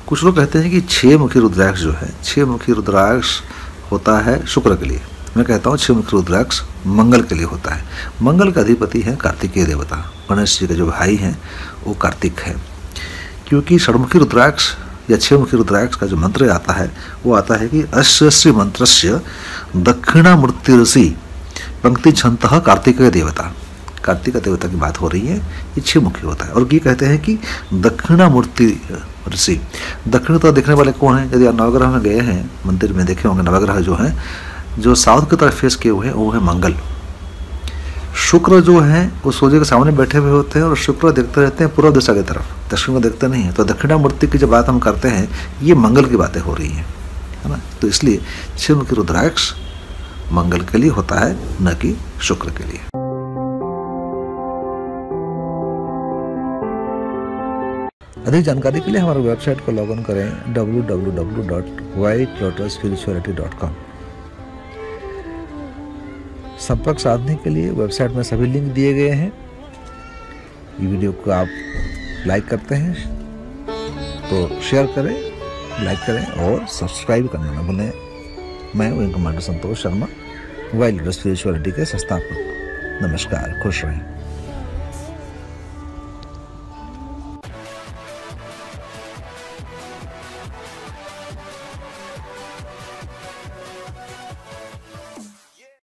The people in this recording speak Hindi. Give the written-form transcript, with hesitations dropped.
कुछ लोग कहते हैं कि 6 मुखी रुद्राक्ष जो है, 6 मुखी रुद्राक्ष होता है शुक्र के लिए। मैं कहता हूँ 6 मुखी रुद्राक्ष मंगल के लिए होता है। मंगल का अधिपति है कार्तिकेय देवता, गणेश जी के जो भाई हैं वो कार्तिक है। क्योंकि षड्मुखी रुद्राक्ष या 6 मुखी रुद्राक्ष का जो मंत्र आता है वो आता है कि अस्य श्री मंत्रस्य दक्षिणामूर्तिरसि पंक्ति छंतः कार्तिकेय देवता। कार्तिक देवता की बात हो रही है, ये 6 मुखी होता है। और ये कहते हैं कि दक्षिणामूर्ति ऋषि, दक्षिण तो देखने वाले कौन हैं? यदि आप नवग्रह में गए हैं, मंदिर में देखे होंगे, नवग्रह जो हैं जो साउथ की तरफ फेस किए हुए हैं वो है मंगल। शुक्र जो है वो सूर्य के सामने बैठे हुए होते हैं और शुक्र देखते रहते हैं पूर्व दिशा की तरफ, दक्षिण को देखते नहीं है। तो दक्षिणामूर्ति की जब बात हम करते हैं ये मंगल की बातें हो रही हैं, है ना। तो इसलिए 6 मुखी रुद्राक्ष मंगल के लिए होता है, न कि शुक्र के लिए। अधिक जानकारी के लिए हमारे वेबसाइट को लॉग इन करें www.whitelotusspirituality.com। संपर्क साधने के लिए वेबसाइट में सभी लिंक दिए गए हैं। ये वीडियो को आप लाइक करते हैं तो शेयर करें, लाइक करें और सब्सक्राइब करना न भूलें। मैं wing commander Santosh Sharma, wild lotus spirituality के संस्थापक। नमस्कार, खुश रहें।